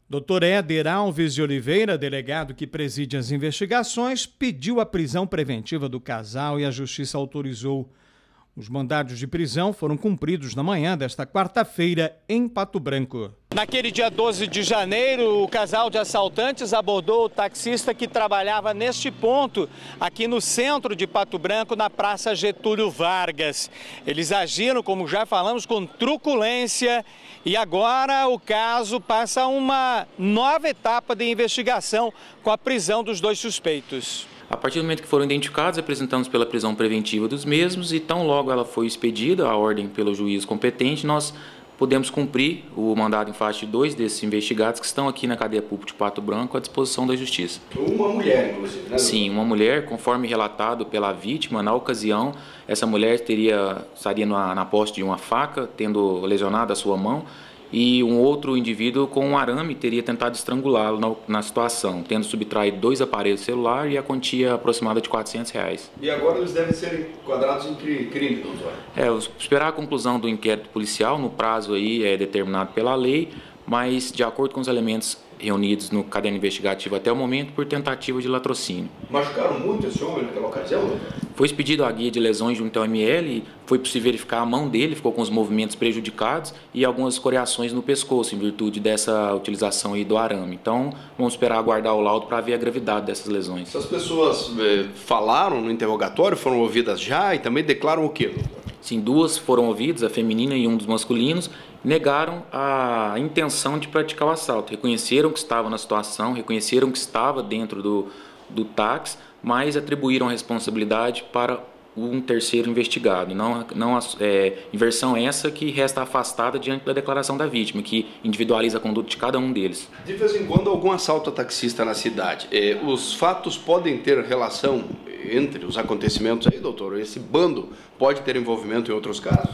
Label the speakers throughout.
Speaker 1: Dr. Éder Alves de Oliveira, delegado que preside as investigações, pediu a prisão preventiva do casal e a Justiça autorizou. Os mandados de prisão foram cumpridos na manhã desta quarta-feira em Pato Branco. Naquele dia 12 de janeiro, o casal de assaltantes abordou o taxista que trabalhava neste ponto, aqui no centro de Pato Branco, na Praça Getúlio Vargas. Eles agiram, como já falamos, com truculência e agora o caso passa a uma nova etapa de investigação com a prisão dos dois suspeitos.
Speaker 2: A partir do momento que foram identificados, apresentamos pela prisão preventiva dos mesmos e tão logo ela foi expedida, a ordem pelo juiz competente, nós podemos cumprir o mandado em face de 2 desses investigados que estão aqui na cadeia pública de Pato Branco à disposição da Justiça.
Speaker 3: Uma mulher, inclusive, né?
Speaker 2: Sim, uma mulher, conforme relatado pela vítima, na ocasião, essa mulher estaria na posse de uma faca, tendo lesionado a sua mão, e um outro indivíduo com um arame teria tentado estrangulá-lo na situação, tendo subtraído 2 aparelhos celulares e a quantia aproximada de R$400.
Speaker 3: E agora eles devem ser enquadrados em crime, doutor?
Speaker 2: Esperar a conclusão do inquérito policial no prazo aí é determinado pela lei, mas de acordo com os elementos reunidos no caderno investigativo até o momento por tentativa de latrocínio.
Speaker 3: Machucaram muito esse homem naquela ocasião?
Speaker 2: Foi expedido a guia de lesões junto ao ML, foi possível verificar a mão dele, ficou com os movimentos prejudicados e algumas escoriações no pescoço, em virtude dessa utilização aí do arame. Então, vamos esperar aguardar o laudo para ver a gravidade dessas lesões.
Speaker 3: Essas pessoas falaram no interrogatório, foram ouvidas já e também declaram o quê, doutor?
Speaker 2: Sim, 2 foram ouvidas, a feminina e um dos masculinos, negaram a intenção de praticar o assalto. Reconheceram que estava na situação, reconheceram que estava dentro do táxi, mas atribuíram a responsabilidade para um terceiro investigado. Inversão essa que resta afastada diante da declaração da vítima, que individualiza a conduta de cada um deles.
Speaker 3: De vez em quando, algum assalto a taxista na cidade. Os fatos podem ter relação entre os acontecimentos aí, doutor? Esse bando pode ter envolvimento em outros casos?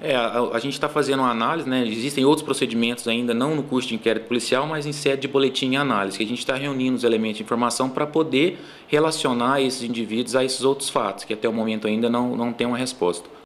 Speaker 2: A gente está fazendo uma análise, né? Existem outros procedimentos ainda, não no curso de inquérito policial, mas em sede de boletim e análise, que a gente está reunindo os elementos de informação para poder relacionar esses indivíduos a esses outros fatos, que até o momento ainda não tem uma resposta.